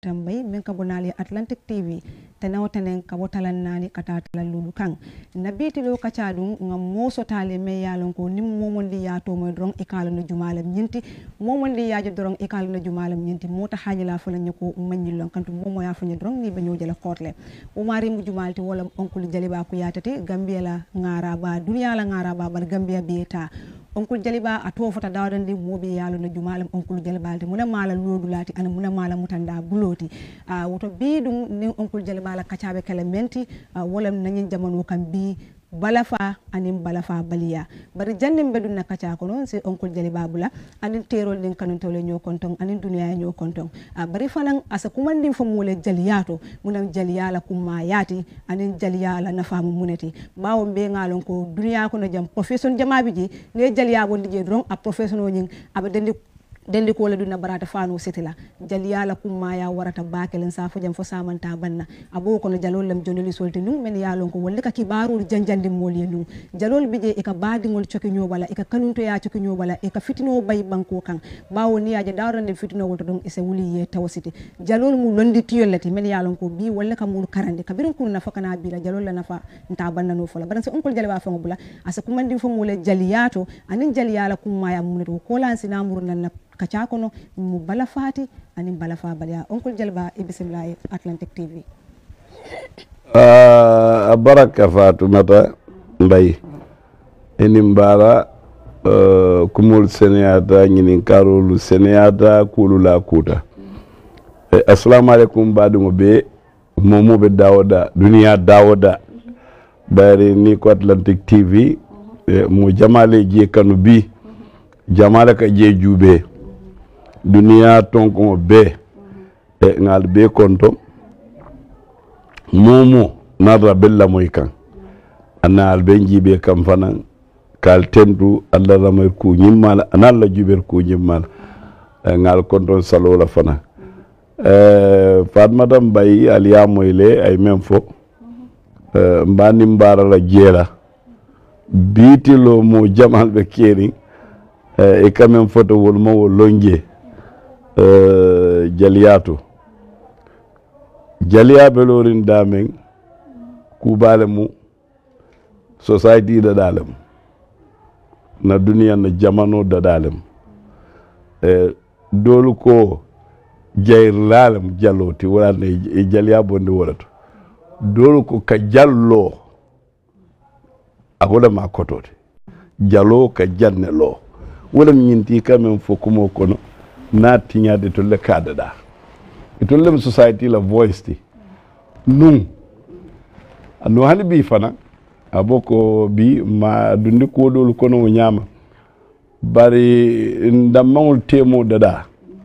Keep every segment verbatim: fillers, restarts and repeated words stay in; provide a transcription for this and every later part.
Aminata Mbay men ka bonali Atlantic T V tenawtanen ka botalan nani katata lulu kang nabiti lo kacadung ngam moso tale me yalon ko nim momondi yato mo drong ikalo no jumalam nyinti momondi yaajo drong ikalo no jumalam nyinti mota hanyila fala nyako manyilon kantu momo ya fanya drong ni banyo jala kotle umari mu jumalti wala onkul jaliba ku yatati Gambia la ngara ba dunya la ngara ba bar Gambia bieta onkul jaliba ato fota dawdandi mobe yalo no jumalam onkul jalibalti muna mala lodulati ana muna mala mutanda buloti a uh, woto bi dum ni onkul jaliba la kacabe kala menti uh, wala nanyin jamanu kan bi balafa anin balafa baliya bari jannim bedun na kaca ko non se onkul jaliba bula anin terol din kanun tole nyo konton anin duniya nyo konton uh, bari fanan asa kumandin fo mole jaliyato munam jaliyala kuma yati anin jaliyala nafamu muneti bawo be ngalon ko duniya ko no jam profession jamabi ji ne jaliya bondi je dron a profession o nyin abadendi dendi ko la duna barata fanu setila jaliyala kuma ya warata bakelen sa fojam fo samanta banna abo ko no jalol lam jonoli solti num men yalon ko wolle ka kibaru janjandi moli num jalol bije e ka badingol coki nyobala e ka kanunto ya coki nyobala e ka fitino bay banko kan bawo ni yaje dawrande fitino wolto dum e se wuli ye tawsiti jalol mu londi tiyolati men yalon ko bi wolle ka mul karande kabirin kun na fakana bi la jalol la nafa nta banna no fola baran se onkol jaliba fa ngobula asa kumandi fo mole jaliyato anin jaliyala kuma ya muneto ko lan sinamur nan kacha kono mu bala fati ani bala fa bala onkul jalba e bismillah Atlantic T V uh, baraka Fatumata Mbay eni mbara uh, kumul seneyata nyinin karolu seneyata kulula kuta eh, assalamu alaikum badu be momo be dawoda duniya dawoda bari ni ko Atlantic T V eh, mu jamale je kanu bi jamala ka je jube duniya tonko be e ngal be konto momo narra bella moy kan ana albe jibe kam fanan kal tendu alla ramay ku nyimmal analla juber ku nyimmal e ngal konto salola fana euh Fatmata Mbay aliya moyle ay même fo euh mbani mbara la jela bitilo mo jamal be keri e quand même photo wol mo lonje Uh, jaliyato jaliya belorin damen kubale mu society da dalem na duniya na jamano da dalem eh, dolu ko jayr lalem jalloti wala ne jaliya bonde wolato dolu ko ka jallo akoda ma kotode jallo ka janne lo wala nyinti quand fo kumo kono na tiñade to le kadada to lem society la voice ti nun anu hani bi fana aboko bi ma dundi ko dol kono nyama bari ndamul temo dada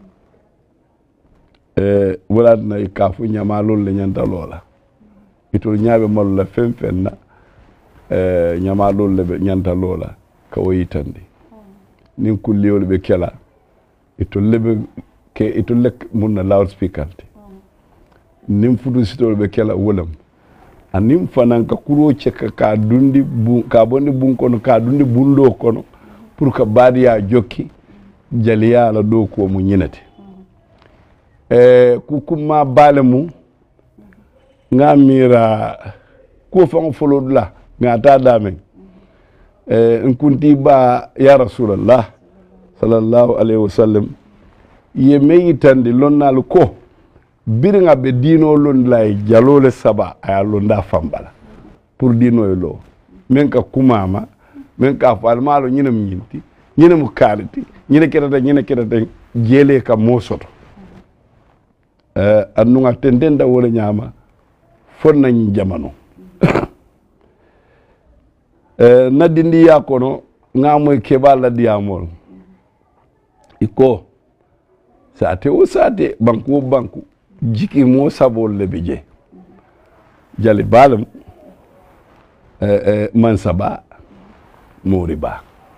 eh wala na kafu nyama lol le nyanta lola itol nyaabe mal la fen fen na eh nyama lol le nyanta lola ka woyitande nin kulliyol be kela ito lebe ke ito lek mun na loudspeaker te nim fudu sitol be kela wolam anim fanan ka kuro cheka ka dundi bu ka bondi bun kono ka dundi bundo kono pour ka badiya jokki jaliya la do ko mu nyinati eh ku kuma balemu ngamira ko fa folodla ngata damen eh nkunti ba ya rasulullah sallallahu alaihi wasallam ye meyitande lonnal ko biringa be dino londlay jalole saba aya londa fambala pour dino lo men ka kumama men ka falmalo nyinam nyinti nyinam kaliti nyine kedata nyine kedata jele ka mosoto eh annunga tendenda wala nyama fonna nyi jamano eh nadindi yakono ngamoy kebala diamol iko sate o sate banku banku jiki mo sabol le beje jali balam eh eh mansaba moriba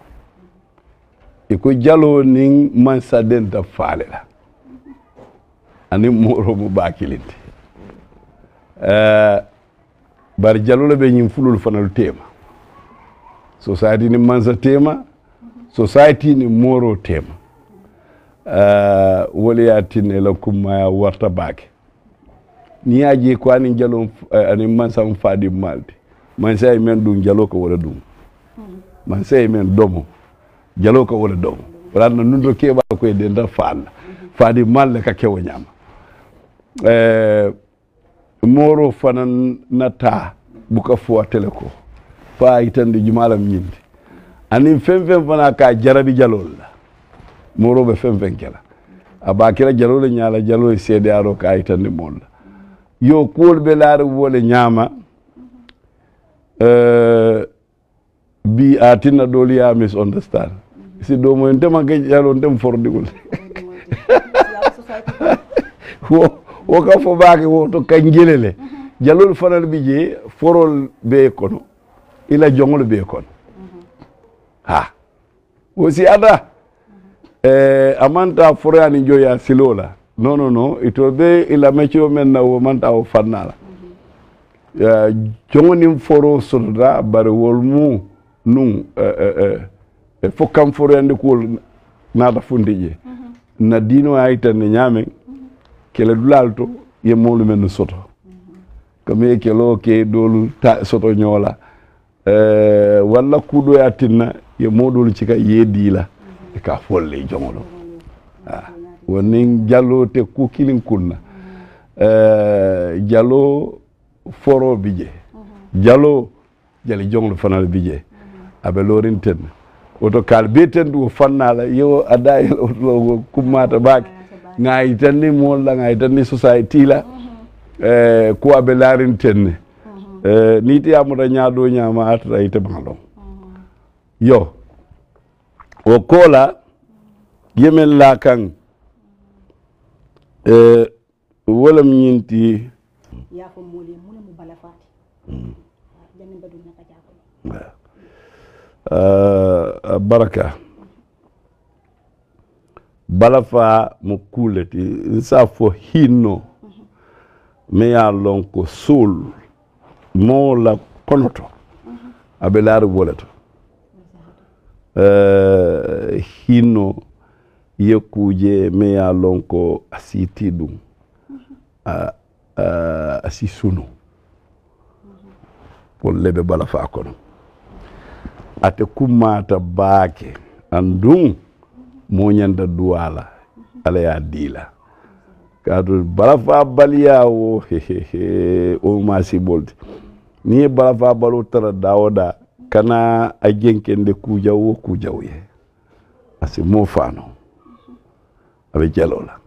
iko jalo ning mansa den da falela ani moro mu bakilinte eh bar jalo le be nyim fulul fanal tema society ni mansa tema society ni moro tema uh, wali atine la kuma ya warta bake ni aje ko ani jalo ani man sam fadi malti man say men dum jalo ko wala dum man say men domo jalo ko wala domo wala nundo keba ko e denda faala fadi mal ka kewo nyama eh moro fanan nata buka fo teleko fa itande jumalam nyindi ani fem fem fana ka jarabi jalol la moro be fem fem kala abakira jalol nyaala jalol sede aro ka itande mon yo kool be laare wole nyama euh bi atina doli ya misunderstand si do mo ndema ge jalo ndem fordigul wo wo ka fo baake wo to kanjelele jalol fanal bi je forol be kono ila jongol be kono ha wosi ada eh amanta forani joya silola no no no ito be ila mecho men na wo manta o fannala ya jongoni foro soda bare wolmu nun eh eh eh fo kam forande ko nada fundije na dino ayta ne nyame kele dulalto ye molu men soto comme kelo ke dolu ta soto nyola eh walla kudo yatinna ye modol cika yedila e ka folle jongolo ah wonin jallo te ku kilin kunna eh jallo foro bije jallo jali jonglo fanal bije abe lorinten oto kal beten du fannala yo adai o kumata baki ngai tanni mo la ngai tanni society la eh ko abe larinten eh niti amuda nyaado nyama atra ite bangalo yo o kola yemen la kan eh wala nyinti ya ko mole mun mu bala fati jamin badu naka jako uh, baraka balafa mo kuleti sa fo hinno me ya lon ko sul mo la konoto abe laru boleto uh, hinno yekuje me ya lon ko asiti dum a uh, asisuno pour lebe balafa kono ate kumata baake andum mo nyanda duwala ala ya dila kadu balafa baliya o he he he o masi bolti ni balafa balu tara dawoda kana ajenkende kuja wo kuja wo ye asi mo fano abe jalola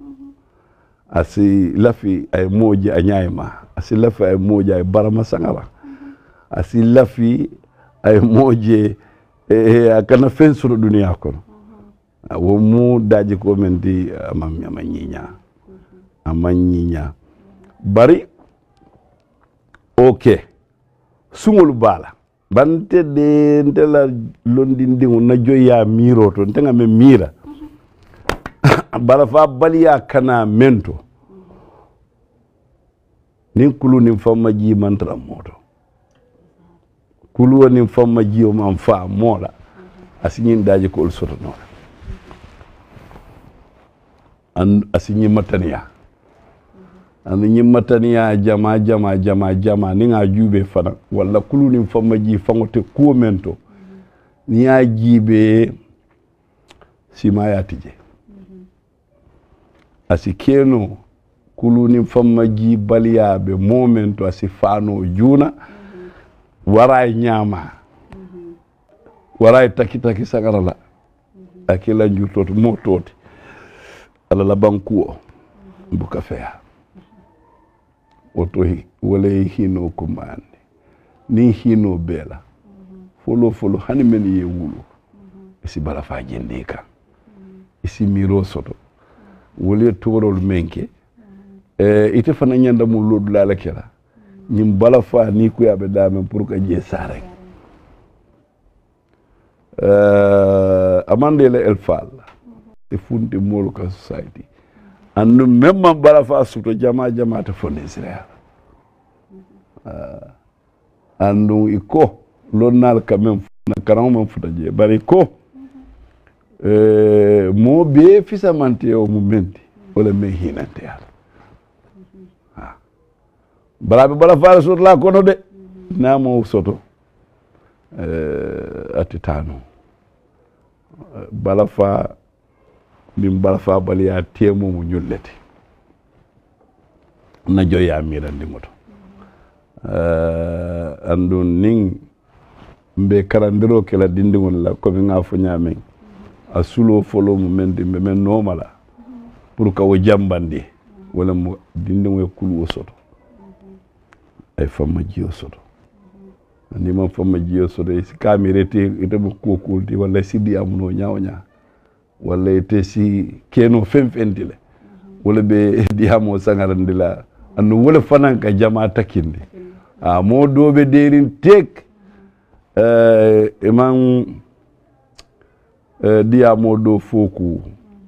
asi lafi ay moja anyayma asi lafi ay moja ay barama sangara asi lafi ay moje e akana fensuro dunia kono wo mu daji ko men di amam amanyinya amanyinya bari okay sumul bala bante de ndela londi ndingu na joya miro to ntenga me mira bala fa baliya kana mento nin kulu nin famma ji mantra moto kulu nin famma ji o man fa mola asinyin daji ko soto no an asinyi mataniya an nyi mataniya jama jama jama jama ni nga jube fana wala kulu nin famma ji fangote ko mento ni ya jibe sima ya tije asi keno kulu ni famma ji baliya be momento asi fano juna waray nyama waray taki taki sagarala akila njutot mototi ala la bankuo buka fea oto hi wale hino kumani ni hino bela folo folo hani men ye wulu isi bala fa jendeka isi miro soto wole torol menke eh ite fana nyanda mu loddu la kera nyim bala fa ni ku yabe dame pour que je sare euh amande le el fal e funti molu ka society andu memma bala fa suto jama jama ta fonde Israel euh andu iko lonnal quand même na karam mo futa je bari ko euh mo be fisamante o mo menti wala me hinante yalla bala ɓe bala faala sotla kono de namo soto attitano bala fa min bala fa baliya temomo ñullete na joya mirandimo to andun nin mbe karandiro kela dindigol la komi nga fo ñamen a sulo folo mu men dimbe men nomala pour ka wo jambandi wala mo dindigo kulu o soto ay famma jiyo soto andi man famma jiyo soto si kamirete ite mo ko kulti wala sidi amuno nyaaw nya wala ite si keno femfendile wala be diamo sangarandila andu wala fanan ka jama takindi a mo dobe derin tek eh imam eh diamo do foku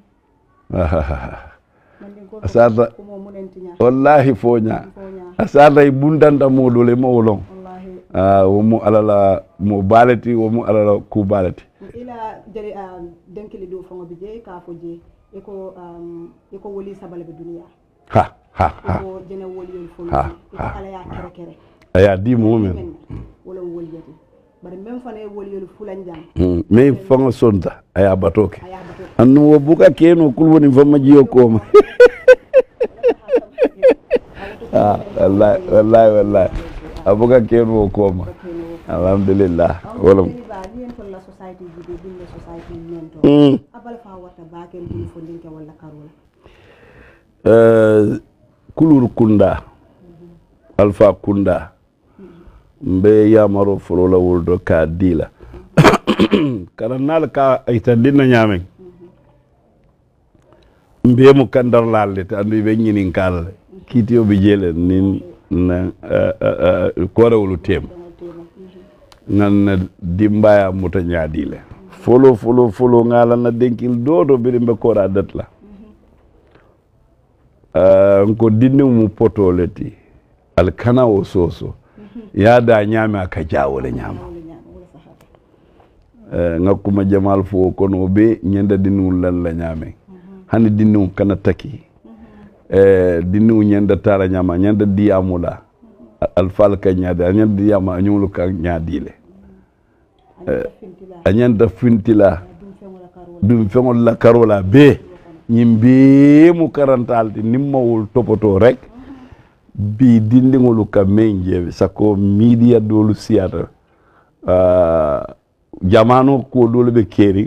asada wallahi fonya asada ibundanda modo le mawlon ah womo alala mo balati womo alala ku balati ila jere denkili do fongo bije ka fo je eko um eko woli sabale be dunia ha ha ha ko jene woli yol fo ha ala ya kere kere aya di mo men wala woli yati bari même fane woli yol fulanjam hmm mais fongo sonta aya batoke annu wo buka keno kulwoni famma jiyo ko ah wallahi wallahi wallahi abuka keno ko ma alhamdulillah wala mm abal fa wata baken bu fo linke wala karola euh kulur kunda alfa kunda mbe yamaro folola woldo ka dila kana nal ka aytandina nyamen mbe mo kandar lalle te andu be nyinin kala kitiyo be jele nin na korewulu tem nan dimbaya muta nyaadile folo folo folo ngala na denkil dodo be be kora datla euh ko dinni mu potoleti al kana o soso yada nyame aka jawole nyama euh ngakuma jamal fo kono be nyenda dinul lan la nyame hani dinnu kana taki eh dinnu nyenda tara nyama nyenda diamula al falka nyada nyenda diama nyulu ka nyadile eh anyanda fintila dum fengol la karola be nyimbe mu karantalti nimmawul topoto rek bi dindingolu ka menje sako media dolu siata uh, jamano ko dolu be keri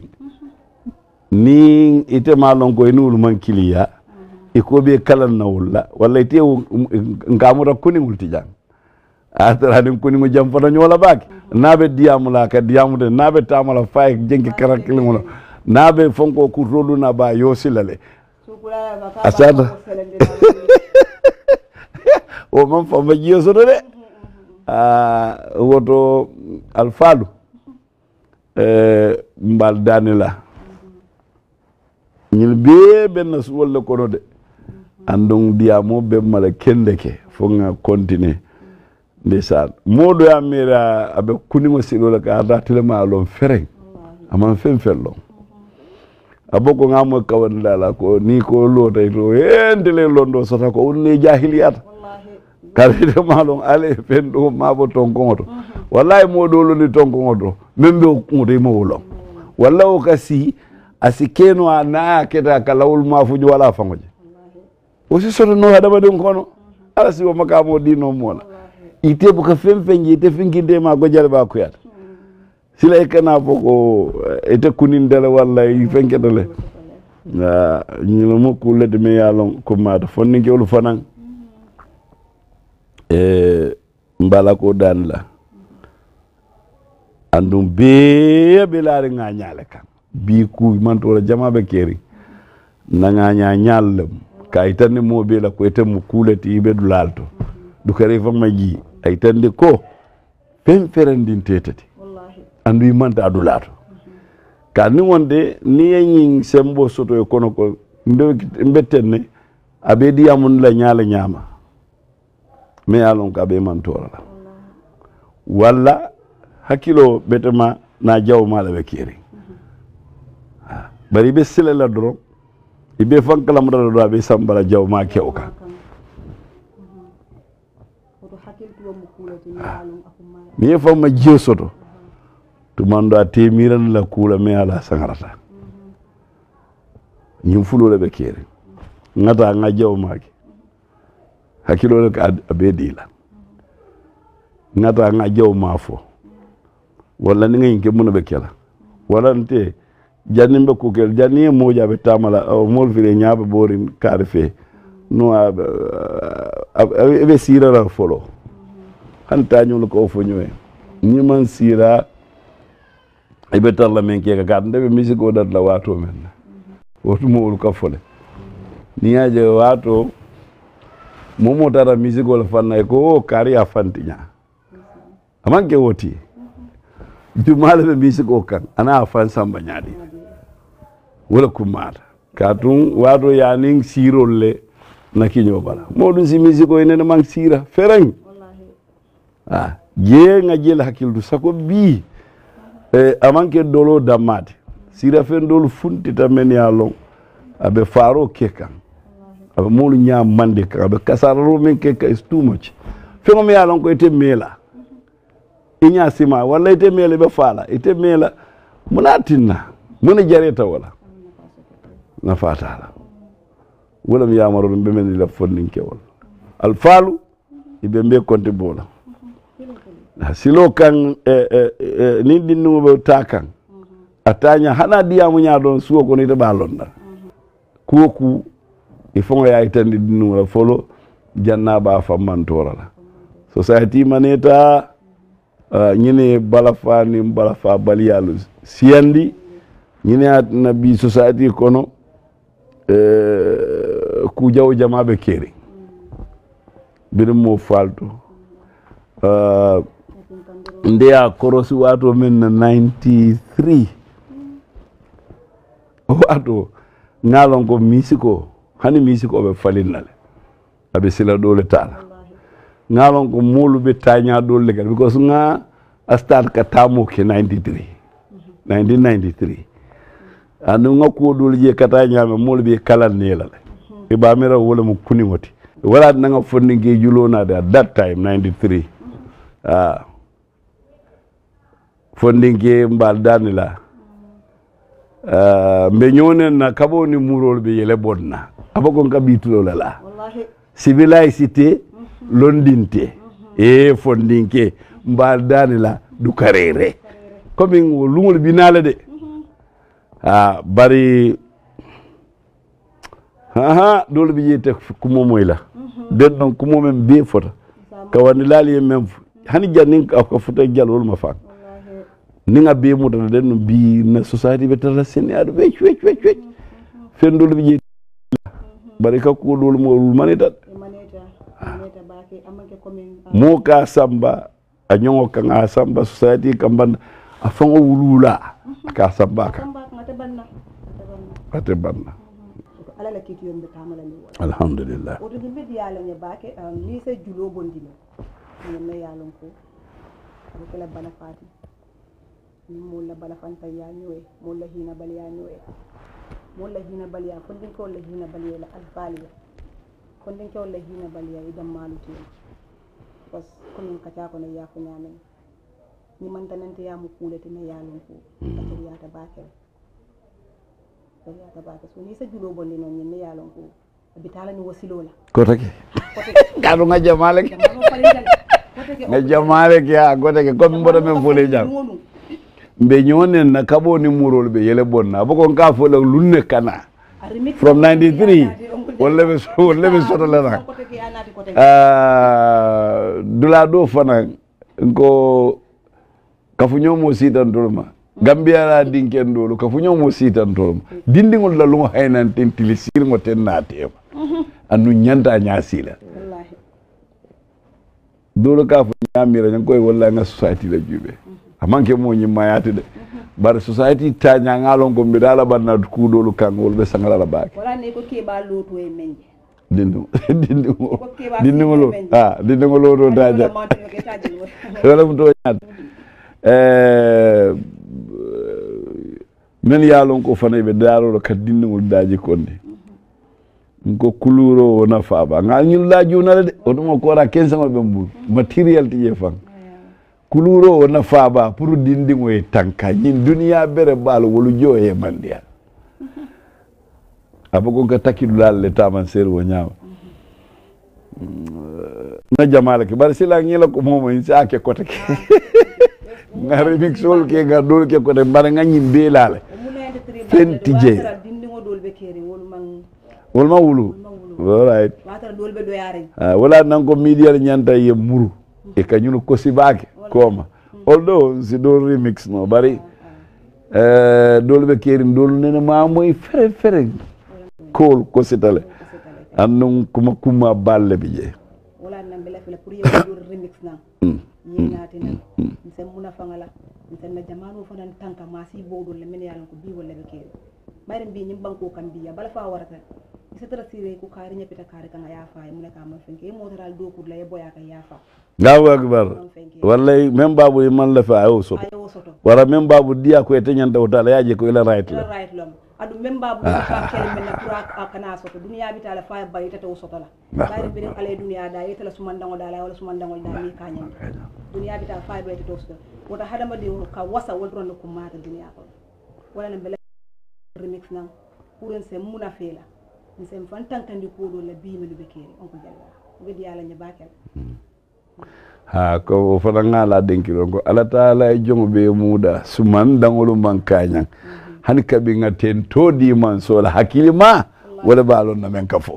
ni ite malon ko enul man kiliya e ko be kala nawla walla ite ngamura kuni multijang atara den kuni mo jam fata nyola baki nabe diamula ka diamude nabe tamala fay jenki karakili mo nabe fonko ku rolu na ba yosilale asada o man famba jiyo soto de ah woto alfalu eh mbal danila ñil be ben su wala kono de andong diamo be mala kendeke fo nga continuer ndeysaan modo ya mira abe kunimo silo la ka da telema lon fereng aman fen fello aboko ngamo kawan dala ko ni ko lota to endele londo sota ko unne jahiliyat wallahi kare malon ale fen do mabo tonkoto wallahi modo lo ni tonkoto membe ko mo wolo wallahi kasi asikeno ana keta kalawul mafuju wala fangoje osi soto no hada badon kono ala si o makamo dino mona ite bu ka femfenje ite finginde ma go jalba ko yata sila ekana boko ite kunindele walla ifenkedele na nyino mo kulede me yalon ko mata fonni jewlu fanan e mbala ko dan la andum be be laare nga nyaale kan bi ku man to jama be keri na nga nya nyallem kay tan mo be la ko etem kuleti be dulalto du kare fa maji ay tande ko pen ferandin tetati andu manta adulato kani wonde ni yin sembo soto e kono ko mbetenne abedi amun la nyaala nyama me alon ka be man tora walla hakilo betema na jaw mala be kiri bari be sele la doro ibe fankala mo do be sambara jaw ma kewka oto hakkiltuwo mo kuulati mi yaalum akumaya mi ye famma jiyo soto tumando a temiran la kuula me ala sangarata ñim fulole ɓe keeri ngata nga jaw maake hakkilole ko a be diila ngata nga jaw ma fo walla ni nga yinke muna ɓe kela walla nte janni ɓe kukel janni e moƴaɓe tamala molfire ñaaɓe ɓoorin kaari fee no eɓe sirara folo han tañol ko o foñoye ñiman sira eɓe tarla men keka kaata ndeɓe musique o ɗatla wato men wotumowol ka fole niyaje wato momo tara musique ol fanna e ko o kaari a fantiña amanke woti jumale ɓe musique o kan ana a fan samba ñaaɗi wala kummata ka tum wato yanin sirol le na kiño bala moɗum si musique o enene man sira fereng a jee nga jeel hakkildu sako bii e amanke dolo dammade sira fen dolu funtita men ya long aɓe faaro ke kan aɓe molu ñamande kan aɓe kasararo men ke ka is too much fengo mi ya long ko ete meela iña sima walla ite meela ɓe faala ite meela mona tinna mona jareta wala nafatala wala mi yamaro ɗum ɓe men ila fonninkewol alfaalu iɓe mbe konte boola silo kan nin ɗinnumoɓe ta kan a taña hana ɗiyamu ña ɗon suwo kono ita ɓa lonɗa kuwo ku il faut ngo yawi tandi ɗinnumola folo jannaɓa fammantorala society maneta ñine balafa ni balafa baliyalu siyandi ñine atna bi society kono ku jaw jamaɓe keeri mbiɗum mo falto ndeya korosi wato men na ninety-three wato ngalon ko misiko hani misiko ɓe falinnale aɓe sila ɗole tala ngalon ko moluɓe taña ɗolle kadi because nga a start ka tamoke ninety-three nineteen ninety-three anu nga ko ɗole je kata ñame moluɓe kalan nelale e ɓamira wala mo kunimoti wala nanga fondinke julonade at that time ninety-three ah fondinke mbal danila uh, mbe ñonen na kabo ni murol be yele bonna abakon kabitulo la civilisité londinte e fondinke mbal danila du karere comme lungol binale de ah bari ha dole bi yete kumo moyla den don kumo men be fota ka wani lali men hani jannin ko fota jalol ma fa ninga be mu tan den bi na society be tan sen adu be wech wech wech fen dole bi yete bari ka ko dole mo maneta maneta baake amake ko men mo ka samba a nyongo kan a samba society kan ban a fango wulula ka samba ka ate banna alala kiti yombe tamala ni wala alhamdulillah o to be yalla ne baake ni se julo bondino ni me yalon ko ko la bala fati mo la bala fanta ya ñoy mo la hina bal ya ñoy mo la hina bal ya kon din ko la hina bal ya al faliya kon din ko la hina bal ya idam maluti parce que kon ka ta ko ne ya ko ñame ni man tanante ya mu kulete ne yalon ko ko ya ta baake kotake kadu nga jamale ke nga jamale ke a kotake comme mboɗo men fole jam mbe ñonen na kabo ni murol be yele bonna boko ka fole lunne kana from ninety-three wala be wala be soto la nak ah dula do fana ko kafu ñomo sitan dolma Gambia la dinken dolu ka fu ñomo sitan tolum dindingol la lungo haynan ten tilisir ngo ten natem anu nyanta nyasila wallahi dolu ka fu nyamira ñang koy walla nga society la jube amanke mo ñi mayati de bar society ta ñangalon ko mi dala banna ku dolu kan wol be sangala la baake wala ne ko ke ba loto e menje dindu dindu dindu lo ah dindu lo do daja wala mu to ñat eh men yaalon ko fana be daaro ka dinnugol daaji konde ko kuluro wona faaba ngal ñul la juna de oɗuma ko ra quinze be mbur material ti je fan kuluro wona faaba pour dindi ngoy tanka ñin duniya bere bal wolu joye mandiya abago ga takidulal le taman ser wo ñaaw na jamala ke bar sila ñila ko momo in sa ke kote ke ngari mix sol ke ga dol ke kote bar nga ñim belale fenti je wol ma wulu all right ah wala nan ko media nyanta ye muru e kanyuno ko sibake koma although si do remix no bari eh dolbe kerim dol nena ma moy fere fere kol ko sitale annum kuma kuma balle bi je wala nan bela fela pour yow do remix na yinati na sen muna fangala sen na jamanu fanan tanka ma si bodo le men yalan ko bi wala be kerim bayram bi ñim banko kan biya bala fa warata ci tara sire ko kari ñepita kari kan ya fa mu ne ka man fenke mo taral do pour la yeboya ka ya fa Allahu akbar wallahi même babu man la fa ayo soto wara même babu dia ko ete nyanda wala yaje ko ila right la right lom adu même babu fa kel men na pour kana soto dunya bi tala fa bayi tata o soto la bayram bi ale dunya da yetala sumandango dala wala sumandango da mi kanyen dunya bi tala fa bayi tata o soto wota hadama de ka wasa wodron ko mata dunya ko wala na bela remix nan pour en se muna fela en se fantan kandi ko do la bi mi be kere on ko jalla be di yalla nya bakel ha ko fana ngala denkiro ko ala taala e jongo be muda suman dangolu man kanyang hani kabi ngaten to di man sola hakili ma wala balon na men kafo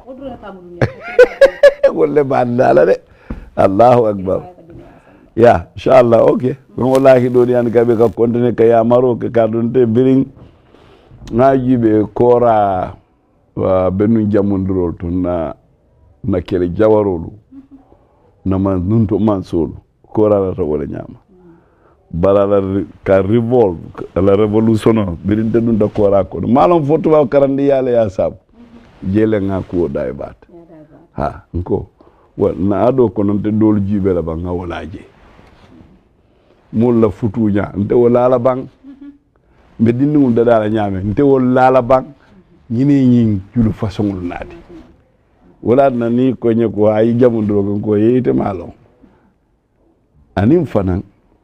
wala bandala de Allahu akbar ya inshallah okay wallahi do di an kabe ka kontine ka ya maro ka kadunte biring ngajibe kora wa benu jamondrol to na na kele jawarolu na man nunto man solo kora la wala nyama bala la ka revolve la revolution birinde dun da kora ko malon foto wa karandi yale ya sab jele nga ko dai bat ha nko wa na ado ko non te dol jibe la ba nga walaje mul la futunya nte wala la bang mbe dindi mum dada ñaame nte wol laala bang ñini ñi julu façon naati wala na ni ko ñeko ay jamu drogo ko yeyte malo anim fanan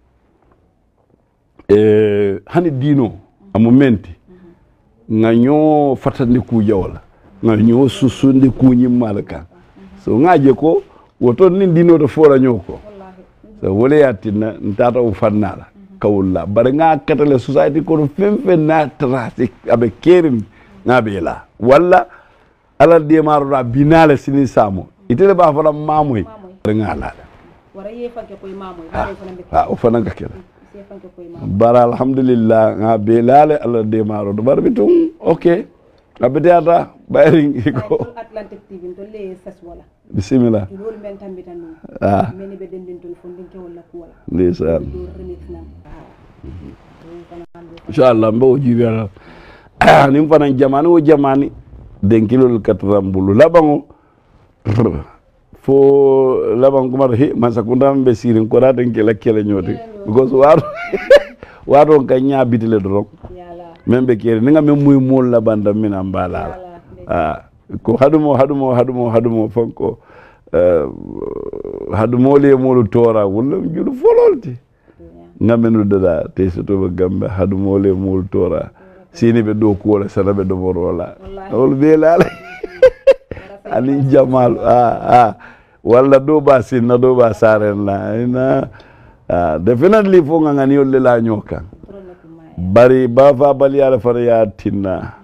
e hani dino amu menti nga ño fatandi ku jawla nga ño susundi ku ñi malaka so ngaje ko woto ni dino to fora ñoko so wole yatina ntata u fannala kawulla bare nga katale society ko fem fem na trasi abe kerim nga bela walla ala de marura binale sini samo itele ba fala mamoy nga la wara ye fanke koy mamoy bare fana be ah o fana nga kela bara alhamdulillah nga belale ala de maro do barbi tum okay abedata bayri ko Atlantic T V to le sas wala bismillah dol men tambita no ah meni be den den to fondin ke wala ko wala ndeysaan inshallah mbo jiwala nim fana jamani wo jamani den kilol katambulu labango fo labango kuma he masakunda mbe sirin ko da den kala kala nyoti because war waro ka nyabitile do membe kere ninga mem muy mol la banda mina mbala ah ko hadumo hadumo hadumo hadumo fonko euh hadumo le molu tora wala julu fololti ngamenu dada te soto be gambe hadumo le molu tora sini be do ko wala sana be do wala wol be lala ali jamal ah ah wala do ba sinna do ba saren la ina ah definitely fo ngani yolle la nyoka bari ba fa bali ala fara ya tinna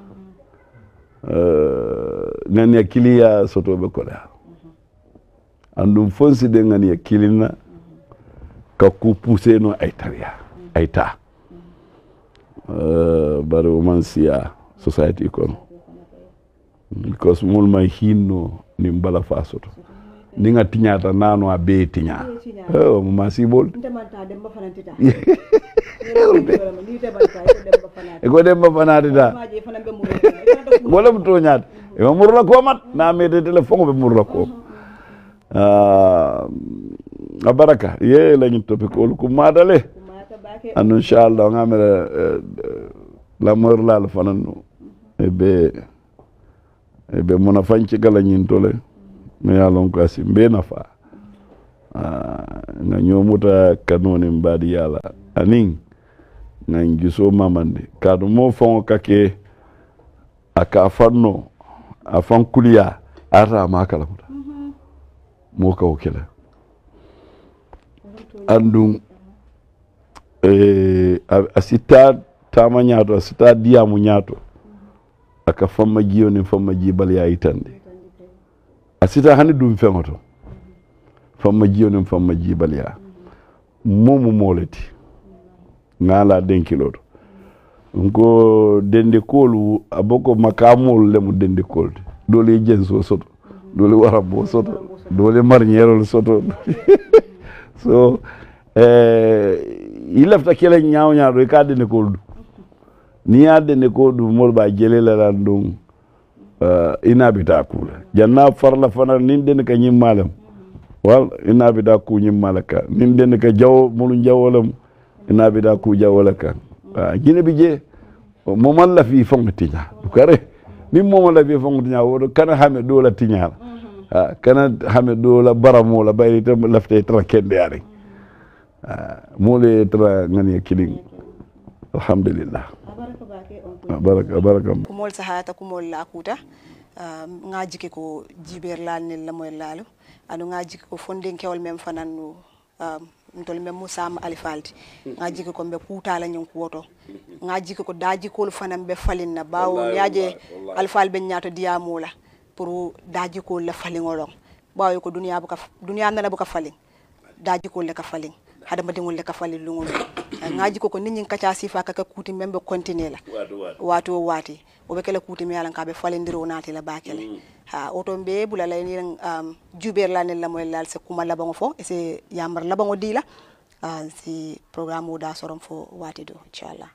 euh ngani ya kiliya soto be ko da andum fonsi de ngani ya kilina ka ku pousser no ay tariya ay ta euh bari o man siya society ko because mul may hinno ni mbala fa soto ni nga tiñata nano a be tiña oh ma si bol ndemanta dem ba fanantita e ko dem ba fanatita wala mu toñat e mo murla ko mat na me de telephone be murla ko ah abaraka ye lañu topi ko ko madale an inshallah ngamere la mor la fananu e be e be mona fanci gala nyin tole me yalon ko asi be nafa nga nyomuta kanoni mbadi yala aning nga njuso mamande kadu mo fon kake aka fanno afan kuliya ata makala muta mo ka okela andum e asita tama nyato asita diamu nyato aka famma jiyoni famma jibal ya itande asita hani dum fengoto famma jiyoni famma jibal ya momu moleti ngala denkiloto ngo dende kolu aboko makamol le mu dende kol dole jenso soto dole wara bo soto dole marñerol soto so eh il lefta kele nyaaw nyaaw do ka dende kol ni ya dende ko du mol ba jelela lan dum uh, inabita kula janna farla fana nin den ka nyim malam wal inabita ku nyim malaka nin den ka jaw mulu jawolam inabita ku jawolaka uh, jine bi je momal la fi fonga tinya du kare ni momal la fi fonga tinya wodo kana hame do la tinya uh, kana hame do la baramo la bayri tam lafte tra kende ari uh, mole tra ngani kiling alhamdulillah baraka baraka kumol sahata kumol la kuta nga jike ko jiber lal ni la moy lalu anu nga jike ko fondin kewol mem fananu ntol mem musa alifalti nga jike ko be kuta la nyon kuoto nga jike ko daji ko fanam be falin na bawo yaaje alfal be nyaato diamola pour daji ko la falingolon bawo ko dunya bu ka dunya na la bu ka falin daji ko le ka falin hada ma dingol le ka falin lungol ngaji ko ko nit ñi kacha sifa ka kuti membe continuer la watu wati o be kala kuti mi yalan ka be falendiro nati la bakele mm. ha oto be bula lay ni um, juber la ne la moy lal se kuma la bango fo e se yamar la bango dila uh, si programme da sorom fo wati do inshallah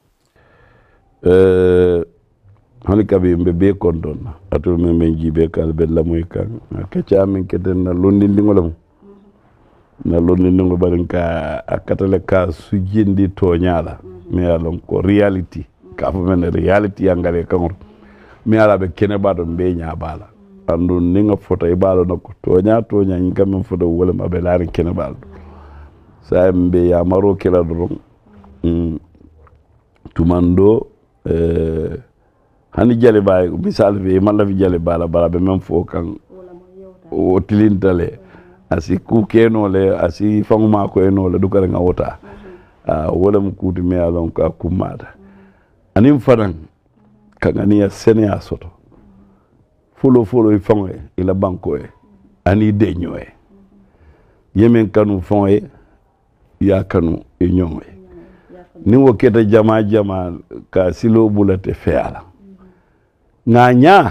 euh hani kabi mbe be kondon atul me men jibe kal be la moy kan kacha men keten na londi ndingolam na lonni ngo barin ka akatale ka sujindi to nyaala mi yalon ko reality ka fa men reality yangale kan mi ala be kene bado be nya bala andu ninga foto e balo nako to nya to nya ngam men foto wala mabe laari kene balo sa mbe ya maro kala do mm tumando euh hani jale bay misal be man la fi jale bala bala be men fo kan o tilintale asi ku keno le asi fanguma ko eno le dukare nga wota ah wala mu kuti me alon ka kumada anim fadan kangani ya senia soto fulo fulo i fangwe ila banko e ani deño e yemen kanu fangwe ya kanu e ñongwe ni wo keta jama jama ka silo bulate feala nganya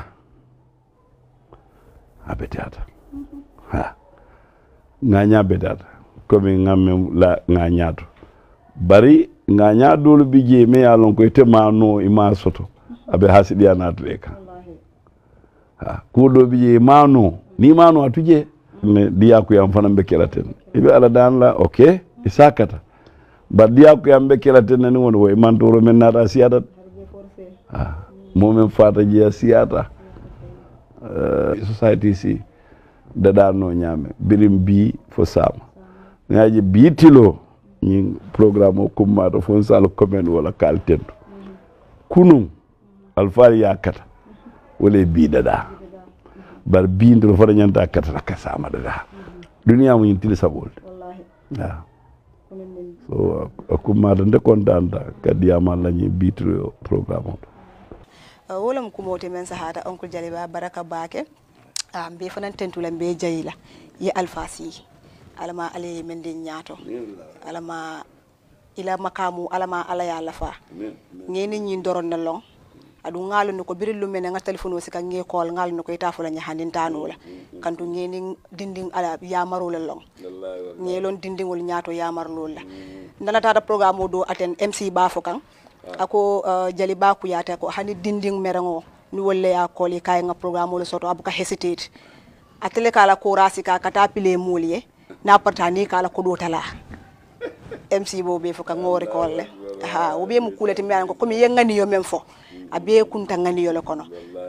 abetata ha nganya bedata comme ngamme la nganya to bari nganya dolu bije me yalon ko te mano ima soto abe hasidi anatleka ha ko do bije mano ni mano atuje ne diya ko yam fana be kelaten ibe ala dan la okay isakata ba diya ko yam be kelaten ni won wo man toro men nata siyata ha momen fata je siyata uh, society si dada no nyame birim bi fo sama ngaji bitilo ni programme o kumma to fon sal komen wala kaltento kunum alfal yakata wala bi dada bar bi ndo fo nyanta kata ka sama dada dunya mu yintil sabol wallahi ya so kumma de kontanta kadi yamal lañi bitilo programme o wala mu kumote men sahata oncle Jaliba baraka bake am be fanan tentula be jayila ye alfasi alama ale men de nyaato alama ila makamu alama ala ya lafa ngeni nyi doron na long adu ngalu nuko birillu men nga telephone sika nge call ngalu nuko itafula nya handin tanula kantu ngeni dinding ala ya marula long ngelon dindingol nyaato ya marlola ndana tata programme do aten M C ba fokan ako uh, Jaliba ku yata ko hani dinding merango ni wolle ya koli kay nga programme le soto abuka hesitate atele kala ko rasika kata pile moliye na partani kala ko do tala M C bo be foka ngori kolle ha obe mu kulati mi ko komi yengani yo men fo abe kunta ngani yo le kono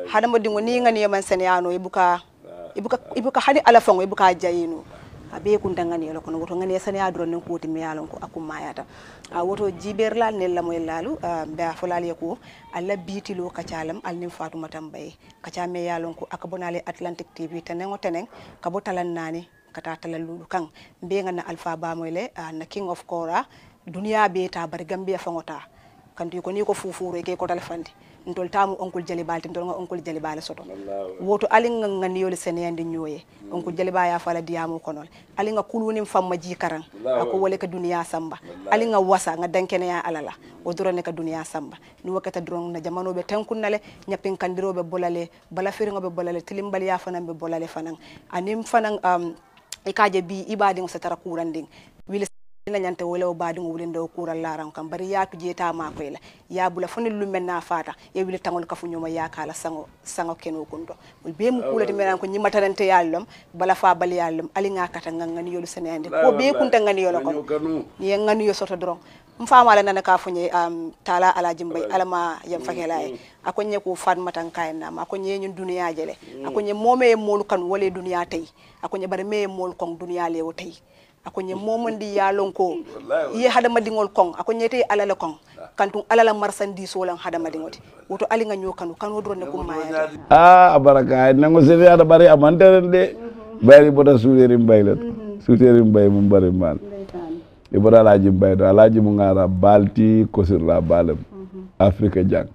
hada mo dingo ni ngani man seneyano ibuka ibuka ibuka hadi ala fango ibuka jayino abe kun dangani lo kono woto ngani seneya dron nen koti mi yalon ko akum mayata a woto jiberlal ne lamoy lalu be afolal yako alla bitilo kacalam alnim fatuma tambay kaca me yalon ko akabonale Atlantic T V tenengo teneng kabo talan nani kata talal lulu kan be ngana Alpha Bamoyle na King of Kora dunia be ta bar Gambia fangota kanti ko ni ko fufure ke ko talfandi ndol tamu onkul jalibal tin ndol onkul jalibal soto woto alinga ngani yole seneyande nyoye onkul jaliba ya fala diamu konol alinga kuluni famma ji karan ako wole ka dunia samba alinga wasa nga dankene ya alala o dorone ka dunia samba ni wakata dron na jamano be tankunale nyapin kandirobe bolale bala firingo be bolale tilimbal ya fanan be bolale fanan anim fanan um ikaje bi ibadi ngo satara kuranding wile ina nyante wala baadi ngo wulinde o kural laran kam bari yaatu jeta ma ko la ya bula foni lumen na fata e wile tangol kafu nyoma ya kala sango sango keno kundo wol be mu kulati menan ko nyima tarante yallom bala fa bal yallom ali nga kata ngani yolu senende ko be kunta ngani yolo ko ni ngani yo soto dron mfama la nana ka funye um tala ala jimbay alama yam fakelaay akonye ko fatma tan kayna ma akonye ñun duniya jele akonye momé mol kan wolé duniya tay akonye bare me mol kon duniya lewo tay akonye momondi yalon ko ye hada madingol kong akonye te alala kong kantung alala marchandise wala hada madingoti woto ali nga nyokanu kanu drone ko maya ah baraka nango sene ada bari amanteren de bari boda suuderim baylet suuderim bay mum bari man e boda laaji baydo alaaji mu ngara balti ko sur la balem afrika jang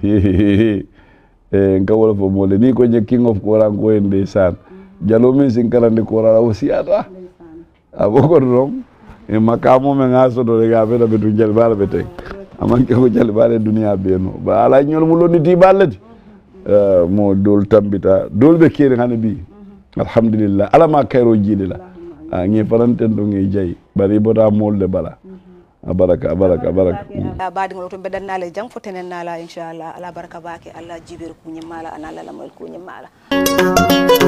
e ngawol fo mole ni ko King of Kora ko ende san jalo min sin karande ko ra aussi ata aboko rom e makamo me ngaso do ga be do be jël bala be tek amanke ko jël bala dunia be no ba ala ñol mu loni ti balati euh mo dol tambita dol be kire ngane bi alhamdulillah ala ma kayro jidi la ngi faranten do ngi jey bari bota molde bala baraka baraka baraka baadi ngol to bedannale jang fotenen nala inshallah ala baraka baake alla jibir ku nyimala anala la mal ku nyimala